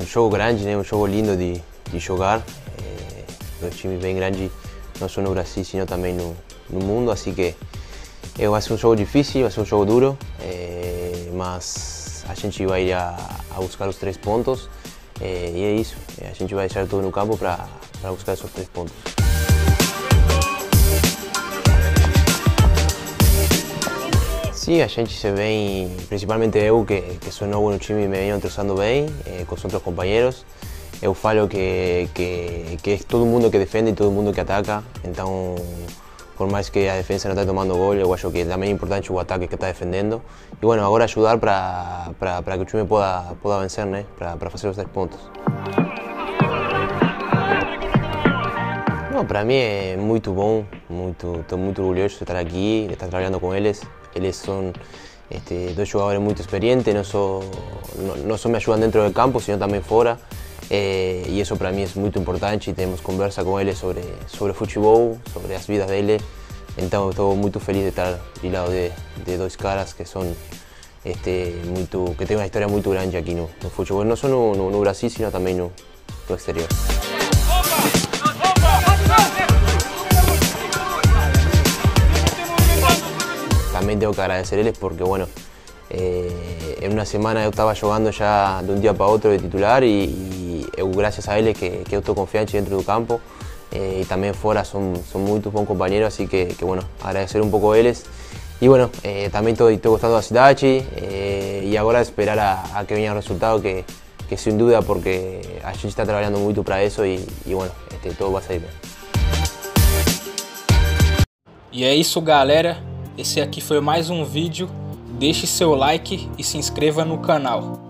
jogo grande, né? Um jogo lindo de jogar. Um time bem grande, não só no Brasil, sino também no mundo, assim que vai ser um jogo difícil, vai ser um jogo duro, mas a gente vai ir a buscar os 3 pontos e é isso, a gente vai deixar tudo no campo para buscar esses 3 pontos. Sim, a gente se vem, principalmente eu que sou novo no time, me venho entrosando bem com os outros companheiros. Eu falo que é todo mundo que defende e todo mundo que ataca, então por mais que a defesa não está tomando gol, eu acho que também é importante o ataque que está defendendo. E bueno, agora ajudar para que o time possa vencer, né? Para fazer os 3 pontos. Não, para mim é muito bom, estou muito orgulhoso de estar aqui, de estar trabalhando com eles. Eles são 2 jogadores muito experientes, não só me ajudam dentro do campo, sino também fora. E isso para mim é muito importante, temos conversa com eles sobre futebol, sobre as vidas deles. Então eu estou muito feliz de estar do lado de 2 caras que são que têm uma história muito grande aqui no futebol, não só no Brasil, sino também no exterior. Também tenho que agradecer eles porque, bueno, em uma semana eu estava jogando já de um dia para outro de titular e eu, graças a eles, que eu estou confiante dentro do campo e também fora são muito bons companheiros, assim que bueno, agradecer um pouco a eles. E bueno, também estou gostando da cidade e agora esperar a que venha o resultado, que sem dúvida, porque a gente está trabalhando muito para isso e bueno, tudo vai sair bem. E é isso, galera. Esse aqui foi mais um vídeo. Deixe seu like e se inscreva no canal.